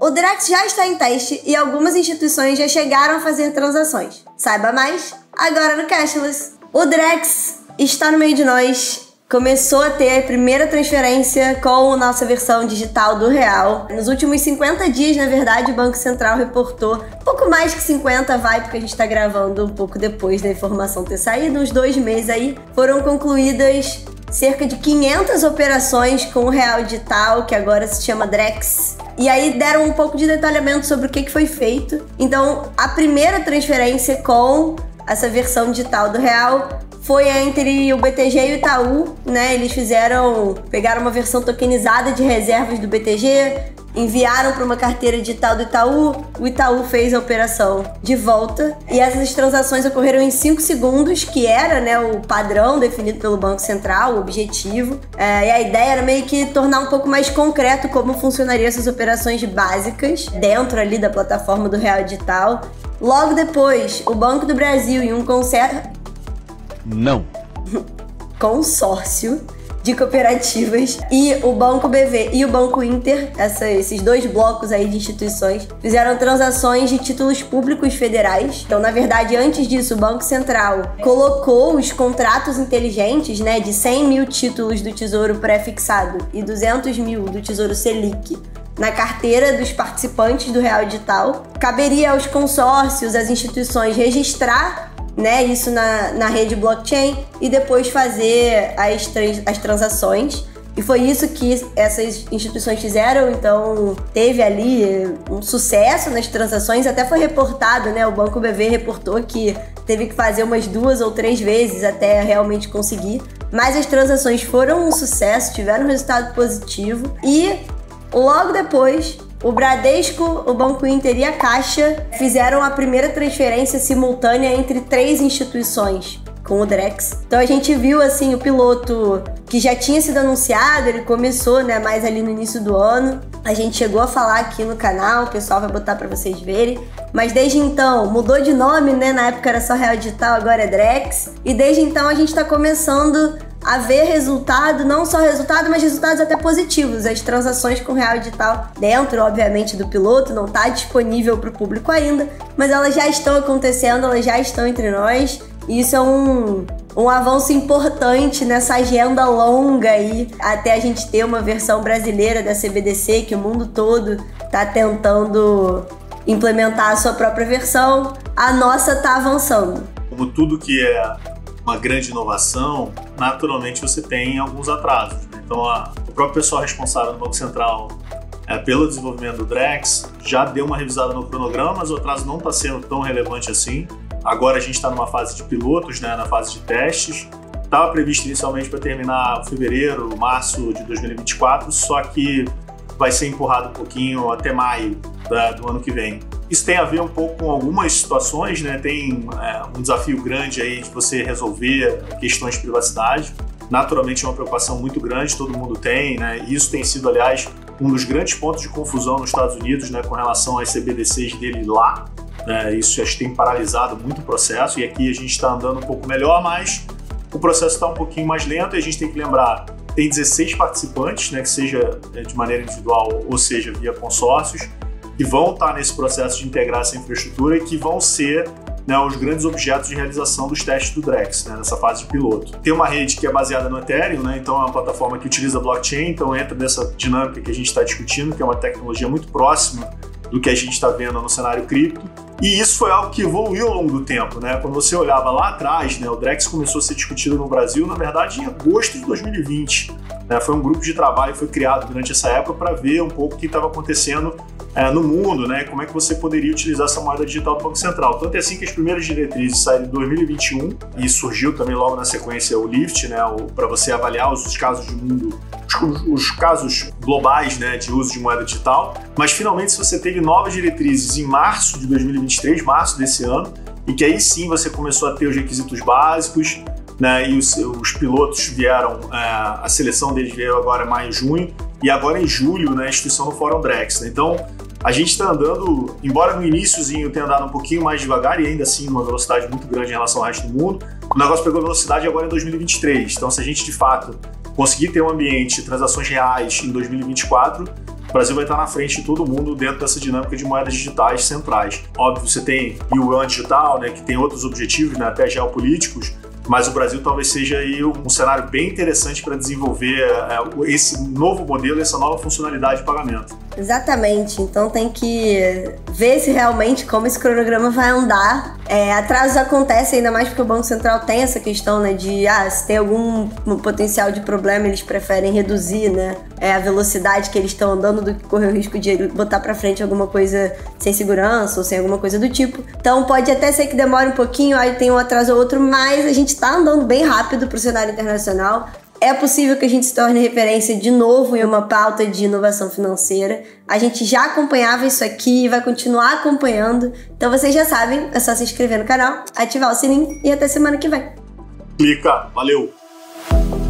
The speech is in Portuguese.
O Drex já está em teste e algumas instituições já chegaram a fazer transações. Saiba mais agora no Cashless. O Drex está no meio de nós. Começou a ter a primeira transferência com a nossa versão digital do real. Nos últimos 50 dias, na verdade, o Banco Central reportou, pouco mais que 50 porque a gente está gravando um pouco depois da informação ter saído, uns 2 meses aí, foram concluídas cerca de 500 operações com o real digital, que agora se chama Drex. E aí deram um pouco de detalhamento sobre o que foi feito. Então, a primeira transferência com essa versão digital do real foi entre o BTG e o Itaú, né? Eles pegaram uma versão tokenizada de reservas do BTG, enviaram para uma carteira digital do Itaú, o Itaú fez a operação de volta e essas transações ocorreram em 5 segundos, que era, né, o padrão definido pelo Banco Central, o objetivo. E a ideia era meio que tornar um pouco mais concreto como funcionariam essas operações básicas dentro ali da plataforma do Real Digital. Logo depois, o Banco do Brasil e um consórcio de cooperativas e o Banco BV e o Banco Inter, esses 2 blocos aí de instituições, fizeram transações de títulos públicos federais. Então, na verdade, antes disso, o Banco Central colocou os contratos inteligentes, né, de 100 mil títulos do Tesouro pré-fixado e 200 mil do Tesouro Selic na carteira dos participantes do Real Digital. Caberia aos consórcios, às instituições registrar, né, isso na rede blockchain e depois fazer as transações. E foi isso que essas instituições fizeram, então teve ali um sucesso nas transações, até foi reportado, né, o Banco BV reportou que teve que fazer umas 2 ou 3 vezes até realmente conseguir. Mas as transações foram um sucesso, tiveram um resultado positivo e logo depois o Bradesco, o Banco Inter e a Caixa fizeram a primeira transferência simultânea entre 3 instituições com o Drex. Então a gente viu assim o piloto que já tinha sido anunciado, ele começou, né, mais ali no início do ano. A gente chegou a falar aqui no canal, o pessoal vai botar para vocês verem. Mas desde então mudou de nome, né? Na época era só Real Digital, agora é Drex. E desde então a gente está começando a ver resultado, não só resultado, mas resultados até positivos. As transações com Real Digital dentro, obviamente, do piloto, não está disponível para o público ainda, mas elas já estão acontecendo, elas já estão entre nós. E isso é um avanço importante nessa agenda longa aí, até a gente ter uma versão brasileira da CBDC, que o mundo todo está tentando implementar a sua própria versão. A nossa está avançando. Como tudo que é uma grande inovação, naturalmente você tem alguns atrasos, né? Então, o próprio pessoal responsável do Banco Central pelo desenvolvimento do Drex já deu uma revisada no cronograma, mas o atraso não está sendo tão relevante assim. Agora a gente está numa fase de pilotos, né, na fase de testes. Estava previsto inicialmente para terminar fevereiro, março de 2024, só que vai ser empurrado um pouquinho até maio do ano que vem. Isso tem a ver um pouco com algumas situações, né? Tem um desafio grande aí de você resolver questões de privacidade. Naturalmente é uma preocupação muito grande, todo mundo tem, né? Isso tem sido, aliás, um dos grandes pontos de confusão nos Estados Unidos, né, com relação às CBDCs dele lá. Isso acho que tem paralisado muito o processo e aqui a gente está andando um pouco melhor, mas o processo está um pouquinho mais lento e a gente tem que lembrar, tem 16 participantes, né, que seja de maneira individual ou seja via consórcios, que vão estar nesse processo de integrar essa infraestrutura e que vão ser, né, os grandes objetos de realização dos testes do Drex, né, nessa fase de piloto. Tem uma rede que é baseada no Ethereum, né, então é uma plataforma que utiliza blockchain, então entra nessa dinâmica que a gente está discutindo, que é uma tecnologia muito próxima do que a gente está vendo no cenário cripto. E isso foi algo que evoluiu ao longo do tempo, né? Quando você olhava lá atrás, né, o Drex começou a ser discutido no Brasil, na verdade, em agosto de 2020. Né? Foi um grupo de trabalho que foi criado durante essa época para ver um pouco o que estava acontecendo no mundo, né? Como é que você poderia utilizar essa moeda digital do Banco Central. Tanto é assim que as primeiras diretrizes saíram em 2021 e surgiu também logo na sequência o LIFT, né? Para você avaliar os casos de mundo, os casos globais, né, de uso de moeda digital. Mas finalmente você teve novas diretrizes em março de 2023, março desse ano, e que aí sim você começou a ter os requisitos básicos, né, e os pilotos vieram, a seleção deles veio agora em maio e junho, e agora em julho, né, a instituição do Fórum Drex. Né? Então, a gente está andando, embora no iniciozinho tenha andado um pouquinho mais devagar, e ainda assim numa velocidade muito grande em relação ao resto do mundo, o negócio pegou velocidade agora em 2023. Então, se a gente de fato conseguir ter um ambiente de transações reais em 2024, Brasil vai estar na frente de todo mundo dentro dessa dinâmica de moedas digitais centrais. Óbvio, você tem o yuan digital, né, que tem outros objetivos, né, até geopolíticos, mas o Brasil talvez seja aí um cenário bem interessante para desenvolver esse novo modelo, essa nova funcionalidade de pagamento. Exatamente, então tem que ver se realmente como esse cronograma vai andar. Atrasos acontecem, ainda mais porque o Banco Central tem essa questão, né, de se tem algum potencial de problema, eles preferem reduzir, né, a velocidade que eles estão andando do que correr o risco de botar para frente alguma coisa sem segurança ou sem alguma coisa do tipo. Então pode até ser que demore um pouquinho, aí tem um atraso ou outro, mas a gente está andando bem rápido para o cenário internacional. É possível que a gente se torne referência de novo em uma pauta de inovação financeira. A gente já acompanhava isso aqui e vai continuar acompanhando. Então vocês já sabem, é só se inscrever no canal, ativar o sininho e até semana que vem. Clica, valeu!